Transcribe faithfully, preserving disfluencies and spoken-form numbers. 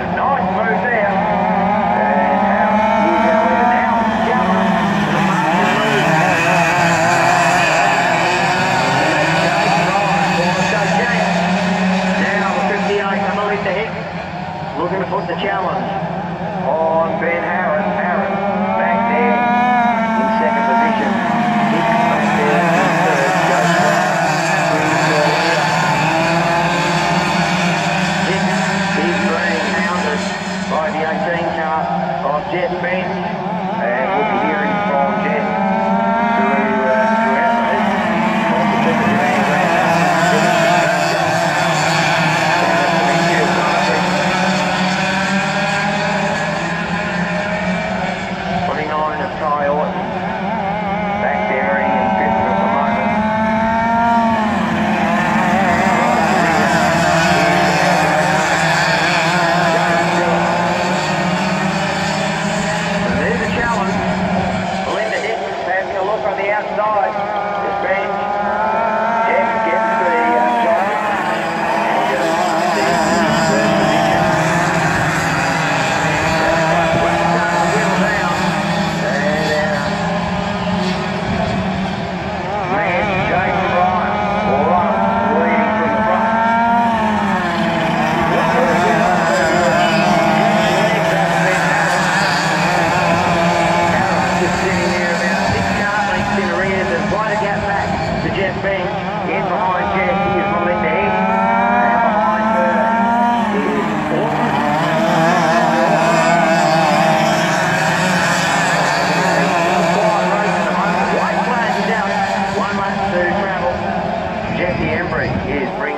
Nice move there. And Harris is our leader now. Jumper to the margin move. Now the fifty-eight on the left to Hicks. Looking to put the challenge on Ben Harris. Harris back there in second position. Hicks back there in third. Joe Brown is the leader. Hicks is being hounded by the eighteen car of Jess Bench, and we'll be hearing from Jess through, uh, throughout the heat of the second round. twenty-nine of Ty Orton, back there in fifth at the moment. And there's a challenge. Belinda Hicks having a look on the outside. This bench. Jeff gets the uh, shot. And he goes to the third position. Well done, the wheel down. And uh, man, James Ryan, all right, leading from the front. Harris just sitting there about six car lengths in the rear and quite a gap back to Jeff Bench. In behind Jeff, here's Melinda Hicks. And behind her is Orton. White flag is out. One lap to travel. Jackie Embry is free.